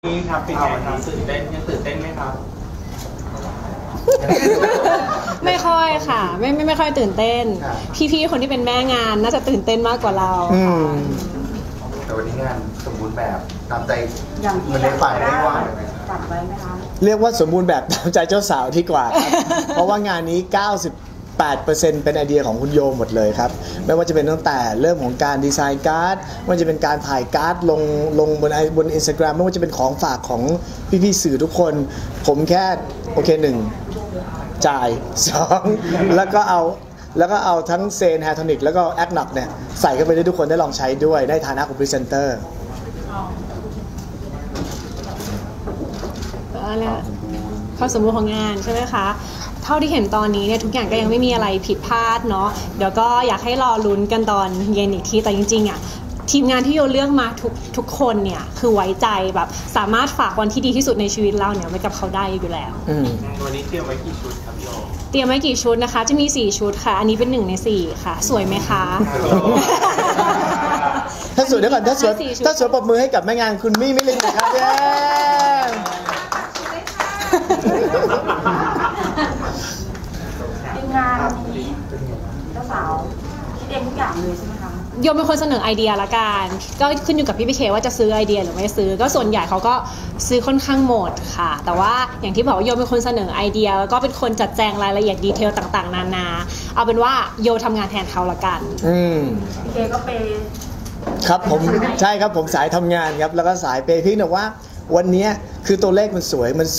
นี่ครับเป็นไงครับตื่นเต้นยังตื่นเต้นไหมครับไม่ค่อยค่ะไม่ค่อยตื่นเต้นพี่ๆคนที่เป็นแม่งานน่าจะตื่นเต้นมากกว่าเราแต่วันนี้งานสมบูรณ์แบบตามใจมันในฝ่ายได้ว่าจัดไว้ไหมคะเรียกว่าสมบูรณ์แบบตามใจเจ้าสาวที่กว่าครับ เพราะว่างานนี้ 98% เป็นไอเดียของคุณโยหมดเลยครับไม่ว่าจะเป็นตั้งแต่เริ่มของการดีไซน์การ์ดไม่ว่าจะเป็นการถ่ายการ์ดลงบน Instagram ไม่ว่าจะเป็นของฝากของพี่ๆสื่อทุกคนผมแค่โอเค1จ่าย2แล้วก็เอาทั้งเซนแฮร์โทนิกแล้วก็แอคน็อกเนี่ยใส่เข้าไปให้ทุกคนได้ลองใช้ด้วยได้ฐานะของพรีเซนเตอร์ความสมบูรณ์ของงานใช่ไหมคะเท่าที่เห็นตอนนี้เนี่ยทุกอย่างก็ยังไม่มีอะไรผิดพลาดเนาะเดี๋ยวก็อยากให้รอลุ้นกันตอนเย็นอีกทีแต่จริงๆอ่ะทีมงานที่โยเลือกมาทุกคนเนี่ยคือไว้ใจแบบสามารถฝากวันที่ดีที่สุดในชีวิตเราเนี่ยไว้กับเขาได้อยู่แล้ววันนี้เตรียมไว้กี่ชุดครับโยเตรียมไว้กี่ชุดนะคะจะมี4ชุดค่ะอันนี้เป็น1ใน4ค่ะสวยไหมคะถ้าสวยเดี๋ยวก่อนถ้าสวยปรบมือให้กับแม่งานคุณมี่มิลินนะครับทีมงานนี้เจ้าสาวคิดเองทุกอย่างเลยใช่ไหมคะโยมเป็นคนเสนอไอเดียละกันก็ขึ้นอยู่กับพี่พีเคว่าจะซื้อไอเดียหรือไม่ซื้อก็ส่วนใหญ่เขาก็ซื้อค่อนข้างหมดค่ะแต่ว่าอย่างที่บอกว่าโยมเป็นคนเสนอไอเดียแล้วก็เป็นคนจัดแจงรายละเอียดดีเทลต่างๆนานาเอาเป็นว่าโยทำงานแทนเขาละกันพี่เคก็ไปครับผมใช่ครับผมสายทำงานครับแล้วก็สายเปย์พี่แต่ว่าวันนี้คือตัวเลขมันสวยมัน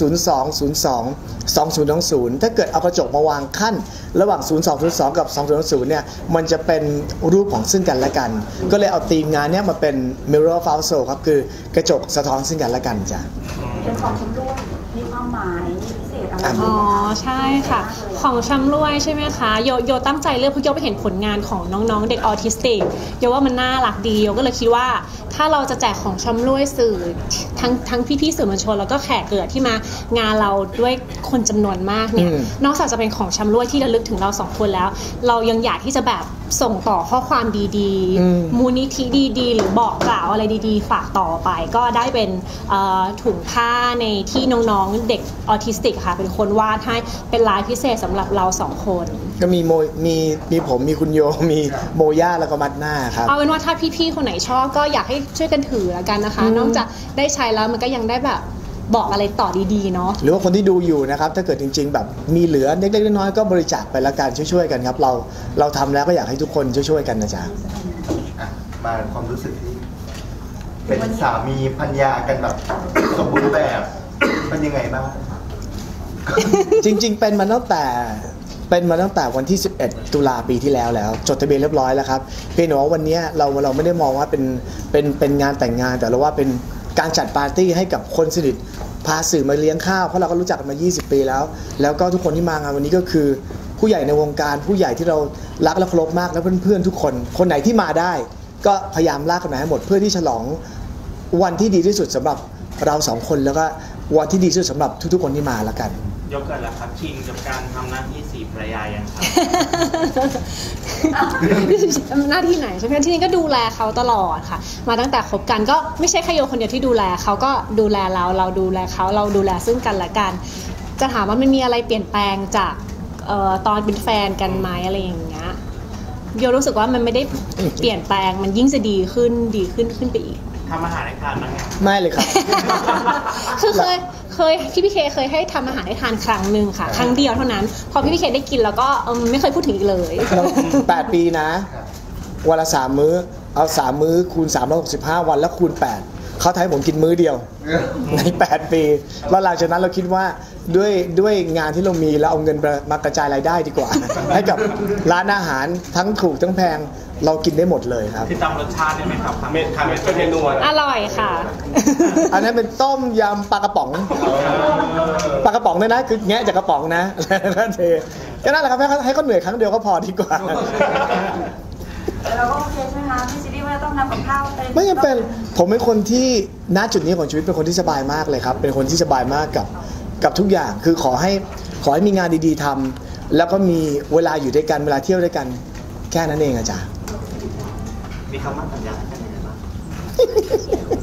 02022020ถ้าเกิดเอากระจกมาวางขั้นระหว่าง0202กับ2020เนี่ยมันจะเป็นรูปของซึ่งกันและกันก็เลยเอาธีมงานนี้มาเป็น Mirror of Our Soul ครับคือกระจกสะท้อนซึ่งกันและกันจ้ะเป็นของชำร่วยมีความหมายพิเศษอะไรอ๋อใช่ค่ะของชำร่วยใช่ไหมคะโยตั้งใจเลือกเพราะโยไปเห็นผลงานของน้องๆเด็กออทิสติกโยว่ามันน่ารักดีโยก็เลยคิดว่าถ้าเราจะแจกของชำร่วยสื่อทั้งพี่ๆสื่อมวลชนแล้วก็แขกเกิดที่มางานเราด้วยคนจำนวนมากเนี่ยนอกจากจะเป็นของชำร่วยที่ระลึกถึงเรา2คนแล้วเรายังอยากที่จะแบบส่งต่อข้อความดีๆมูลนิธิดีๆหรือบอกกล่าวอะไรดีๆฝากต่อไปก็ได้เป็นถุงผ้าในที่น้องๆเด็กออทิสติกค่ะเป็นคนวาดให้เป็นลายพิเศษสำหรับเรา2คนก็มีผมมีคุณโยมีโมย่าแล้วก็มัดหน้าครับเอาเป็นว่าถ้าพี่ๆคนไหนชอบก็อยากให้ช่วยกันถือแล้วกันนะคะนอกจากได้ใช้แล้วมันก็ยังได้แบบบอกอะไรต่อดีๆเนาะหรือว่าคนที่ดูอยู่นะครับถ้าเกิดจริงๆแบบมีเหลือเล็กๆน้อยๆก็บริจาคไปละกันช่วยๆกันครับเราทำแล้วก็อยากให้ทุกคนช่วยๆกันนะจ๊ะมาความรู้สึกที่เป็นสามีภรรยากันแบบสมบูรณ์แบบเป็นยังไงบ้างจริงๆเป็นมาตั้งแต่วันที่11ตุลาปีที่แล้วจดทะเบียนเรียบร้อยแล้วครับเพียงแต่ว่าวันนี้เราไม่ได้มองว่าเป็นงานแต่งงานแต่เราว่าเป็นการจัดปาร์ตี้ให้กับคนสนิทพาสื่อมาเลี้ยงข้าวเพราะเราก็รู้จักกันมา20ปีแล้วก็ทุกคนที่มางานวันนี้ก็คือผู้ใหญ่ในวงการผู้ใหญ่ที่เรารักและเคารพมากและเพื่อนๆทุกคนไหนที่มาได้ก็พยายามลากกันมาให้หมดเพื่อที่ฉลองวันที่ดีที่สุดสำหรับเรา2คนแล้วก็วันที่ดีที่สุดสำหรับทุกๆคนที่มาละกันยกกันแล้วครับชินกับการทำหน้าที่4ภรรยายังครับหน้าที่ไหนใช่ไหมที่นี่ก็ดูแลเขาตลอดค่ะมาตั้งแต่คบกันก็ไม่ใช่แค่โยคนเดียวที่ดูแลเขาก็ดูแลเราดูแลเขาเราดูแลซึ่งกันและกันจะถามว่ามันมีอะไรเปลี่ยนแปลงจากตอนเป็นแฟนกันไหมอะไรอย่างเงี้ยโยรู้สึกว่ามันไม่ได้เปลี่ยนแปลงมันยิ่งจะดีขึ้นไปอีกทำอาหารให้ทานมั้งไงไม่เลยครับคือเคยพี่เคเคยให้ทำอาหารให้ทานครั้งหนึ่งค่ะครั้งเดียวเท่านั้นพอพี่เคได้กินแล้วก็ไม่เคยพูดถึงอีกเลย 8 ปีนะวันละ3 มื้อเอา3 มื้อคูณ365วันแล้วคูณ8เขาทำให้ผมกินมื้อเดียวใน8 ปีแล้วหลังจากนั้นเราคิดว่าด้วยงานที่เรามีเราเอาเงินมากระจายรายได้ดีกว่าให้กับร้านอาหารทั้งถูกทั้งแพงเรากินได้หมดเลยครับคือตามรสชาติได้ไหมครับทำเป็นเมนูอร่อยค่ะอันนั้นเป็นต้มยำปลากระป๋องเนี่ยนะคือแงะจากกระป๋องนะแล้วเทก็นั่นแหละครับให้เขาเหนื่อยครั้งเดียวก็พอดีกว่าเราก็โอเคใช่ไหมคะพี่ซีรีส์ว่าต้องทำกับข้าวไม่จำเป็นผมเป็นคนที่ณจุดนี้ของชีวิตเป็นคนที่สบายมากเลยครับเป็นคนที่สบายมากกับทุกอย่างคือขอให้มีงานดีๆทำแล้วก็มีเวลาอยู่ด้วยกันเวลาเที่ยวด้วยกันแค่นั้นเองอาจารย์มีคำมั่นสัญญากันยังไงบ้างไม่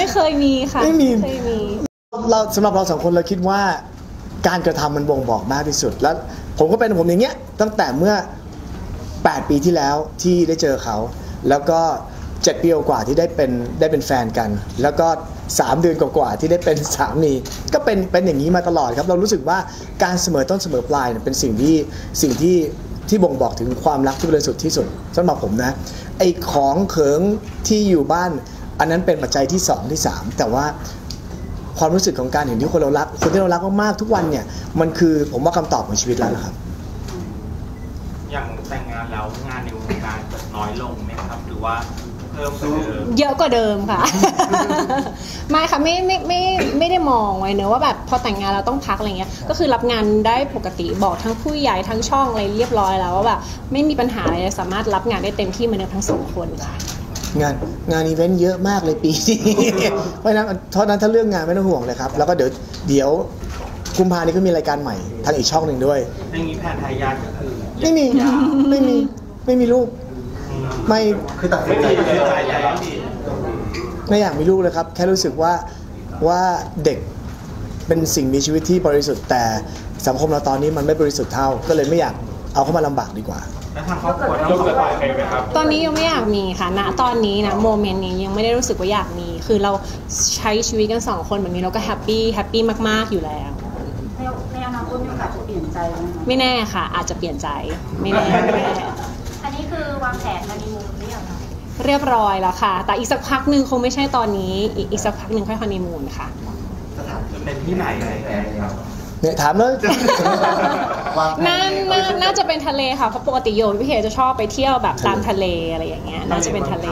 เคยมีค่ะไม่มีเคยมีเราสำหรับเราสองคนเราคิดว่าการกระทำมันบ่งบอกมากที่สุดแล้วผมก็เป็นผมอย่างเงี้ยตั้งแต่เมื่อ8 ปีที่แล้วที่ได้เจอเขาแล้วก็7 ปีกว่าที่ได้เป็นแฟนกัน แล้วก็3 เดือนกว่าที่ได้เป็นสามีก็เป็นอย่างนี้มาตลอดครับเรารู้สึกว่าการเสมอต้นเสมอปลายเนี่ยเป็นสิ่งที่บ่งบอกถึงความรักที่บริสุทธิ์ที่สุดสำหรับผมนะไอ้ของเขิงที่อยู่บ้านอันนั้นเป็นปัจจัยที่2ที่3แต่ว่าความรู้สึกของการเห็นที่คนเรารักคนที่เรารักมากๆทุกวันเนี่ยมันคือผมว่าคำตอบของชีวิตแล้วนะครับอย่างแต่งงานแล้วงานในวงการจะน้อยลงไหมครับ หรือว่าเพิ่มกว่าเดิมเยอะกว่าเดิมค่ะ ไม่ค่ะไม่ได้มองไว้เนอะว่าแบบพอแต่งงานเราต้องพักอะไรเงี้ยก็คือรับงานได้ปกติบอกทั้งผู้ใหญ่ทั้งช่องอะไรเรียบร้อยแล้วว่าแบบไม่มีปัญหาอะไรสามารถรับงานได้เต็มที่เหมือนเดิมทั้ง2 คนค่ะงานอีเวนต์เยอะมากเลยปีนี้ เพราะฉะนั้นถ้าเรื่องงานไม่ต้องห่วงเลยครับแล้วก็เดี๋ยวกุมภานี้ก็มีรายการใหม่ทางอีกช่องหนึ่งด้วยอย่างนี้แผนทายาทก็คือไม่มีลูกไม่คือตัดสิไม่นใจมีเลยใจแล้วไม่อยากมีลูกเลยครับแค่รู้สึกว่าเด็กเป็นสิ่งมีชีวิตที่บริสุทธิ์แต่สังคมเราตอนนี้มันไม่บริสุทธิ์เท่าก็เลยไม่อยากเอาเข้ามาลำบากดีกว่าแล้วทางครอบครัวต้องเกิดอะไรไหมครับตอนนี้ยังไม่อยากมีค่ะณตอนนี้นะโมเมนต์นี้ยังไม่ได้รู้สึกว่าอยากมี คือเราใช้ชีวิตกัน2 คนแบบนี้เราก็แฮปปี้มากๆอยู่แล้วในอนาคตมีโอกาสจะเปลี่ยนใจไหมคะไม่แน่ค่ะ อาจจะเปลี่ยนใจไม่แน่อันนี้คือวางแผนมาดีมูลหรือยังคะเรียบร้อยแล้วค่ะ แต่อีกสักพักหนึ่งคงไม่ใช่ตอนนี้อีกสักพักหนึ่งค่อยฮันนีมูนค่ะสถานที่เป็นที่ไหนอะไรยังไงครับเนี่ยถามแล้ววางแผน่าจะเป็นทะเลค่ะเพราะปกติโยมพี่เคจะชอบไปเที่ยวแบบตามทะเลอะไรอย่างเงี้ยน่าจะเป็นทะเล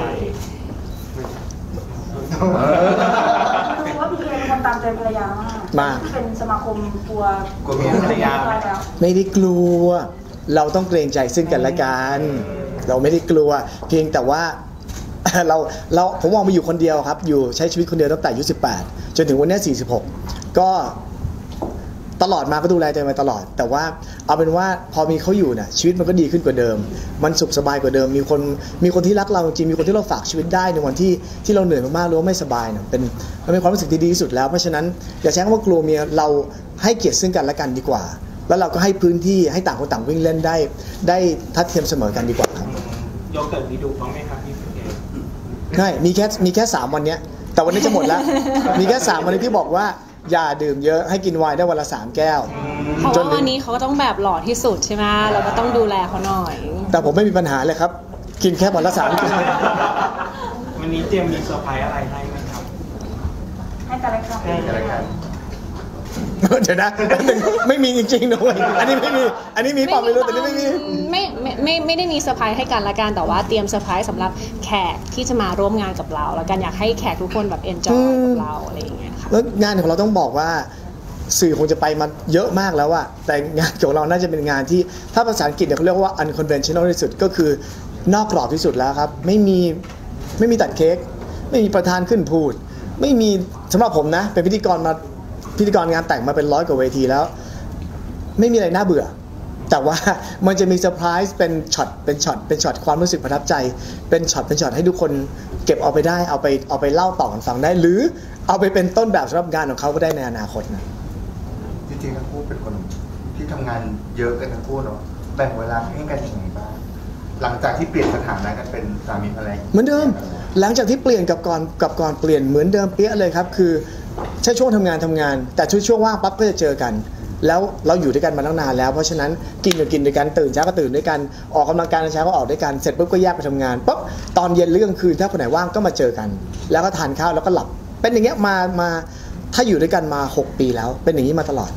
คือว่าพี่เอเป็นคนตามใจภรรยามากเป็นสมาคมกลัวกลัวเมียภรรยาแล้วไม่ได้กลัว เราต้องเกรงใจซึ่งกันและกัน เราไม่ได้กลัว เพียงแต่ว่า ผมมองมาอยู่คนเดียวครับ อยู่ใช้ชีวิตคนเดียวตั้งแต่อายุ18จนถึงวันนี้46ก็ตลอดมาก็ดูแลตัวเองมาตลอด แต่ว่าเอาเป็นว่าพอมีเขาอยู่เนี่ยชีวิตมันก็ดีขึ้นกว่าเดิม มันสุขสบายกว่าเดิม มีคนที่รักเราจริงมีคนที่เราฝากชีวิตได้ในวันที่เราเหนื่อยมากๆหรือว่าไม่สบายเนี่ยมันเป็นความรู้สึกที่ดีที่สุดแล้วเพราะฉะนั้นอย่าใช้คำว่ากลัวเมียเราให้เกียรติซึ่งกันและกันดีกว่า แล้วเราก็ให้พื้นที่ให้ต่างคนต่างวิ่งเล่นได้ทัดเทียมเสมอกันดีกว่าครับโยเกิร์ตมีดุบ้างไหมครับพี่เก๋ใช่มีแค่3 วันเนี้ยแต่วันนี้จะหมดแล้ว มีแค่3 วันนี้ที่บอกว่าอย่าดื่มเยอะให้กินไวน์ได้วันละ3 แก้วเพราะว่าวันนี้เขาก็ต้องแบบหล่อที่สุดใช่ไหมเราก็ต้องดูแลเขาหน่อยแต่ผมไม่มีปัญหาเลยครับ กินแค่วันละ3 แก้ววันนี้เตรียมมีเซอร์ไพรส์อะไรให้ไหมครับให้กันและกันให้กันและกันเดี๋ยวนะแป๊บนึงไม่มีจริงๆนะเว้ยอันนี้ไม่มีอันนี้มีเปล่าไม่รู้แต่นี่ไม่มีไม่ได้มีเซอร์ไพรส์ให้กันละกันแต่ว่าเตรียมเซอร์ไพรส์สำหรับแขกที่จะมาร่วมงานกับเรา แล้วกันอยากให้แขกทุกคนแบบเอนจอยกับเราอะไรอย่างเงี้ยค่ะแล้วงานของเราต้องบอกว่าสื่อคงจะไปมาเยอะมากแล้วอะแต่งานของเราน่าจะเป็นงานที่ถ้าภาษาอังกฤษเนี่ยเขาเรียกว่า unconventional ที่สุดก็คือนอกกรอบที่สุดแล้วครับไม่มีตัดเค้กไม่มีประธานขึ้นพูด ไม่มีสำหรับผมนะเป็นพิธีกรงานแต่งมาเป็น100 กว่าเวทีแล้ว ไม่มีอะไรน่าเบื่อ แต่ว่ามันจะมีเซอร์ไพรส์เป็นช็อตความรู้สึกประทับใจเป็นช็อตให้ทุกคนเก็บเอาไปได้เอาไปเล่าต่อกันฟังได้ หรือเอาไปเป็นต้นแบบสำหรับงานของเขาก็ได้ในอนาคตนะจริงๆทั้งคู่เป็นคนที่ทำงานเยอะกันทั้งคู่เนาะแบ่งเวลาให้กันยังไงบ้างหลังจากที่เปลี่ยนสถานะกันเป็นสามีภรรยาเหมือนเดิม หลังจากที่เปลี่ยนกับก่อนเปลี่ยนเหมือนเดิมเปี้ยเลยครับคือใช่ช่วงทำงานแต่ช่วงว่างปั๊บก็จะเจอกัน แล้วเราอยู่ด้วยกันมาตั้งนานแล้วเพราะฉะนั้นกินก็กินด้วยกันตื่นเช้าก็ตื่นด้วยกันออกกำลังกายเช้าก็ออกด้วยกันเสร็จปุ๊บก็แยกไปทำงานปุ๊บตอนเย็นหรือกลางคืนถ้าคนไหนว่างก็มาเจอกัน แล้วก็ทานข้าวแล้วก็หลับเป็นอย่างเงี้ยมาถ้าอยู่ด้วยกันมา6 ปีแล้วเป็นอย่างนี้มาตลอด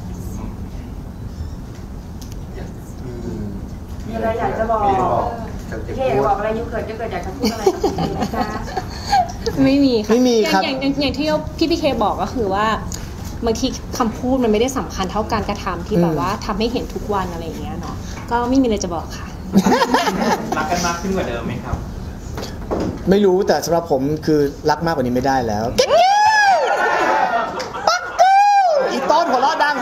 มีอะไรอยากจะบอกจากเด็กพี่เอบอกอะไรยูเกิดอยากจะพูดอะไรกับพี่เอไหมคะไม่มีค่ะไม่มีครับอย่างที่พี่เคบอกก็คือว่าบางทีคำพูดมันไม่ได้สำคัญเท่าการกระทำที่แบบว่าทำให้เห็นทุกวันอะไรอย่างเงี้ยเนาะก็ไม่มีอะไรจะบอกค่ะรักกันมากขึ้นกว่าเดิมไหมครับไม่รู้แต่สำหรับผมคือรักมากกว่านี้ไม่ได้แล้วอีต้นหัวเราะดัง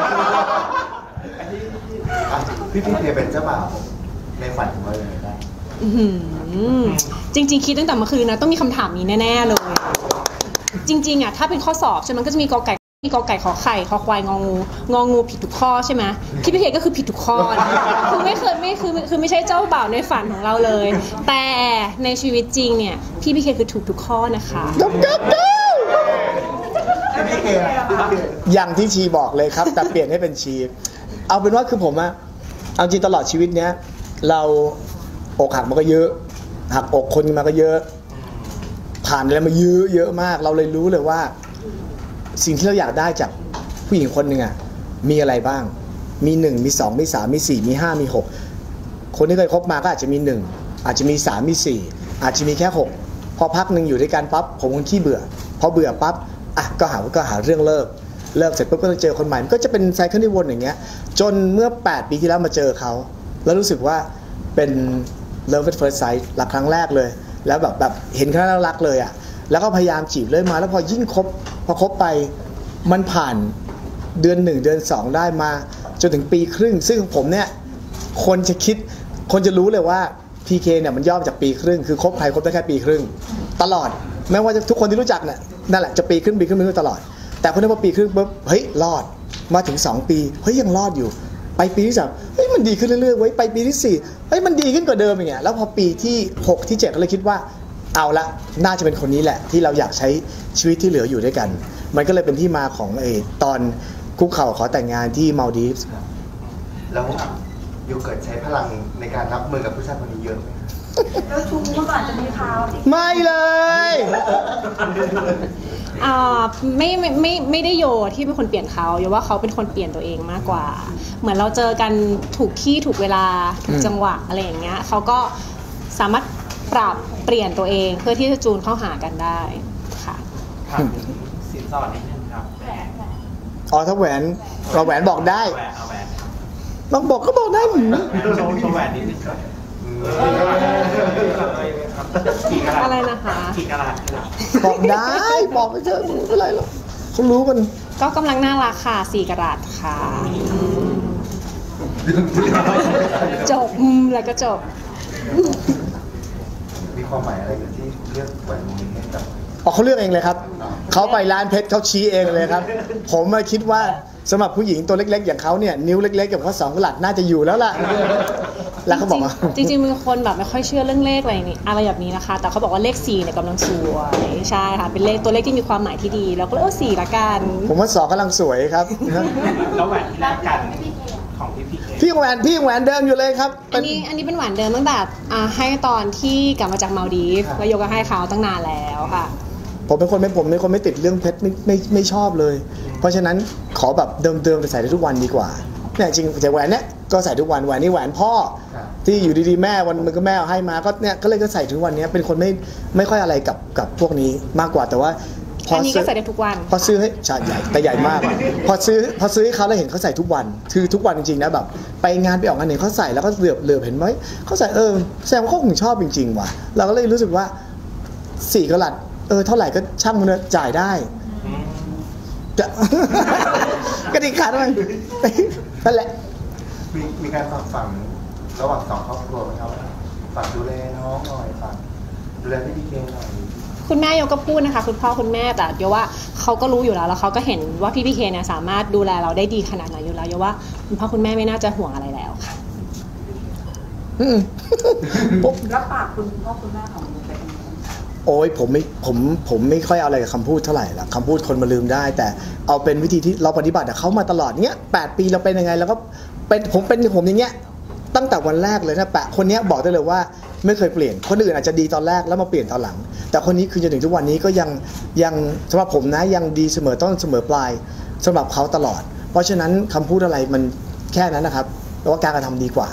พี่เพียเป็นเจ้าบ่าวในฝันของเราเลยได้อื้อหือจริงๆคิดตั้งแต่เมื่อคืนนะต้องมีคำถามนี้แน่ๆเลยจริงๆอ่ะถ้าเป็นข้อสอบใช่ไหมมันก็จะมีกอไก่ขอไข่คอควายงองูผิดทุกข้อใช่ไหมพี่พีเคก็คือผิดทุกข้อนะคือไม่ใช่เจ้าบ่าวในฝันของเราเลย แต่ในชีวิตจริงเนี่ยพี่พีเคคือถูกทุกข้อนะคะพี่เคอะอย่างที่ชีบอกเลยครับ แต่เปลี่ยนให้เป็นชี เอาเป็นว่าคือผมอะเอาจริงตลอดชีวิตเนี้ยเราอกหักมาก็เยอะหักอกคนมาก็เยอะ ผ่านอะไรมาเยอะมาก เราเลยรู้เลยว่า สิ่งที่เราอยากได้จากผู้หญิงคนหนึ่งอะมีอะไรบ้าง มี1มี2มี3มี4มี5มี6คนที่เคยคบมาก็อาจจะมี1อาจจะมี3มี4อาจจะมีแค่6พอพักหนึ่งอยู่ด้วยกันปั๊บผมคงขี้เบื่อพอเบื่อปั๊บอ่ะก็หาเรื่องเลิกเสร็จปุ๊บก็ต้องเจอคนใหม่มันก็จะเป็นไซเคิลที่วนอย่างเงี้ยจนเมื่อ8 ปีที่แล้วมาเจอเขาแล้วรู้สึกว่าเป็น love at first sight รักครั้งแรกเลยแล้วแบบเห็นครั้งแรกรักเลยอ่ะแล้วก็พยายามจีบเรื่อยมาแล้วพอยิ่งพอคบไปมันผ่านเดือน1เดือน2ได้มาจนถึงปีครึ่งซึ่งผมเนี่ยคนจะรู้เลยว่า PK เนี่ยมันย่อมาจากปีครึ่งคือคบใครคบได้แค่ปีครึ่งตลอดแม้ว่าทุกคนที่รู้จักเนี่ยนั่นแหละจะปีครึ่งตลอดแต่คนที่พอปีครึ่งปุ๊บเฮ้ยรอดมาถึง2 ปีเฮ้ยยังรอดอยู่ไปปีที่3เฮ้ยมันดีขึ้นเรื่อยๆไว้ไปปีที่4เฮ้ยมันดีขึ้นกว่าเดิมอย่างเงี้ยแล้วพอปีที่6ที่7ก็เลยคิดว่าเอาละน่าจะเป็นคนนี้แหละที่เราอยากใช้ชีวิตที่เหลืออยู่ด้วยกันมันก็เลยเป็นที่มาของตอนคุกเข่าขอแต่งงานที่มาลดีฟส์แล้วโยเกิร์ตใช้พลังในการรับมือกับผู้ชายคนนี้เยอะไหมแล้วชูเมื่อก่อนจะมีข่าวที่ไม่เลยไม่ได้โยที่เป็นคนเปลี่ยนเขาโยว่าเขาเป็นคนเปลี่ยนตัวเองมากกว่า เหมือนเราเจอกันถูกที่ถูกเวลาถูกจังหวะอะไรอย่างเงี้ยเขาก็สามารถปรับเปลี่ยนตัวเองเพื่อที่จะจูนเข้าหากันได้ค่ะถามถึงสินสอดนิดนึงครับแหวนอ๋อถ้าแหวนบอกได้เอาแหวนลองบอกก็บอกได้หมือโชว์แหวนนิดนึงครับกี่กะรัตอะไรนะคะกี่กะรัตครับบอกได้บอกไปเถอะไม่เป็นไรหรอกเขารู้กันก็กำลังน่ารักค่ะ4 กะรัตค่ะ จบแล้วก็จบมีความหมายอะไรกับที่เลือกแหวนวงนี้ให้กับอ๋อเขาเลือกเองเลยครับเขาไปร้านเพชรเขาชี้เองเลยครับ ผมมาคิดว่าสำหรับผู้หญิงตัวเล็กๆอย่างเขาเนี่ยนิ้วเล็กๆกับเขา2 กะรัตน่าจะอยู่แล้วล่ะแล้วเขาบอกว่าจริงๆเป็นคนแบบไม่ค่อยเชื่อเรื่องเลขอะไรนี่อะไรแบบนี้นะคะ แต่เขาบอกว่าเลข4เนี่ยกำลังสวยใช่ค่ะเป็นเลขตัวเลขที่มีความหมายที่ดีแล้วก็เลย4ละกันผมว่า2กำลังสวยครับแล้วแหวนที่แรกกันของพี่เคพี่แหวนเดิมอยู่เลยครับอันนี้เป็นหวานเดิมตั้งแต่ให้ตอนที่กลับมาจากมาลดีฟส์แล้วโยก็ให้เขาตั้งนานแล้วค่ะผมเป็นคนไม่ติดเรื่องเพชรไม่ชอบเลย เพราะฉะนั้นขอแบบเดิมๆแต่ใส่ได้ทุกวันดีกว่าเนี่ยจริงแต่แหวนเนี่ยก็ใส่ทุกวันแหวนนี่แหวนพ่อที่อยู่ดีๆแม่วันมันก็แม่เอาให้มาก็เนี่ยก็เลยก็ใส่ทุกวันนี้เป็นคนไม่ค่อยอะไรกับพวกนี้มากกว่าแต่ว่าอันนี้ก็ใส่ได้ทุกวันพอซื้อให้ใช่ใหญ่แต่ใหญ่มากพอซื้อให้เขาแล้วเห็นเขาใส่ทุกวันคือทุกวันจริงๆนะแบบไปงานไปออกงานเนี่ยเขาใส่แล้วก็เหลือบเห็นไหมเขาใส่แสดงว่าเขาคงชอบจริงๆว่ะเราก็เลยรู้สึกว่า4 กะรัตเท่าไหร่ก็ช่างมันเลยจ่ายได้จะกระดิกขาด้วยนั่นแหละมีการฝังระหว่าง2 ครอบครัวไหมครับฝากดูแลน้องหน่อยฝากดูแลพี่พีเคหน่อยคุณแม่โยก็พูดนะคะคุณพ่อคุณแม่แต่โยว่าเขาก็รู้อยู่แล้วเขาก็เห็นว่าพี่พีเคเนี่ยสามารถดูแลเราได้ดีขนาดไหนอยู่แล้วโยว่าคุณพ่อคุณแม่ไม่น่าจะห่วงอะไรแล้วค่ะรับปากคุณพ่อคุณแม่ของคุณไปเป็นยังไงโอ้ยผมไม่ค่อยเอาอะไรกับคำพูดเท่าไหร่ละคำพูดคนมาลืมได้แต่เอาเป็นวิธีที่เราปฏิบัติกับเขามาตลอดเนี้ย8 ปีเราเป็นยังไงแล้วก็เป็นผมอย่างเงี้ยตั้งแต่วันแรกเลยนะคนนี้บอกได้เลยว่าไม่เคยเปลี่ยนคนอื่นอาจจะดีตอนแรกแล้วมาเปลี่ยนตอนหลังแต่คนนี้คือจนถึงทุกวันนี้ก็ยังสำหรับผมนะยังดีเสมอต้นเสมอปลายสำหรับเขาตลอดเพราะฉะนั้นคำพูดอะไรมันแค่นั้นนะครับแต่ว่าการกระทำดีกว่า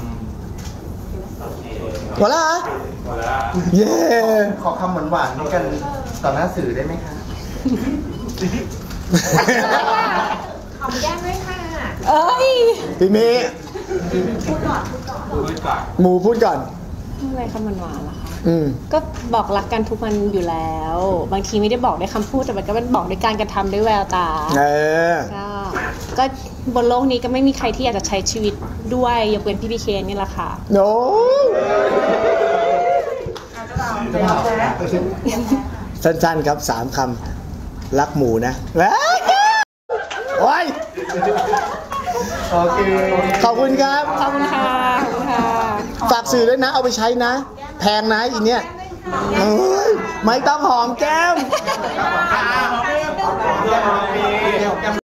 หมดละเย้ขอคำหวานๆนี้กันต่อหน้าสื่อได้ไหมคะหอมแก้มด้วยค่ะเอ้ยพี่เมย์หมูพูดก่อนอะไรคำหวานๆล่ะคะก็บอกรักกันทุกวันอยู่แล้วบางทีไม่ได้บอกด้วยคำพูดแต่มันก็เป็นบอกด้วยการกระทำด้วยแววตาก็บนโลกนี้ก็ไม่มีใครที่อยากจะใช้ชีวิตด้วยยกเว้นพี่พีเคนี่แหละค่ะโน้สั้นๆครับ3 คำรักหมูนะโอ้ยโอเคขอบคุณครับขอบคุณค่ะขอบคุณค่ะฝากสื่อด้วยนะเอาไปใช้นะ แพงนะอีเนี่ยเอ้ยไม่ต้องหอมแก้ม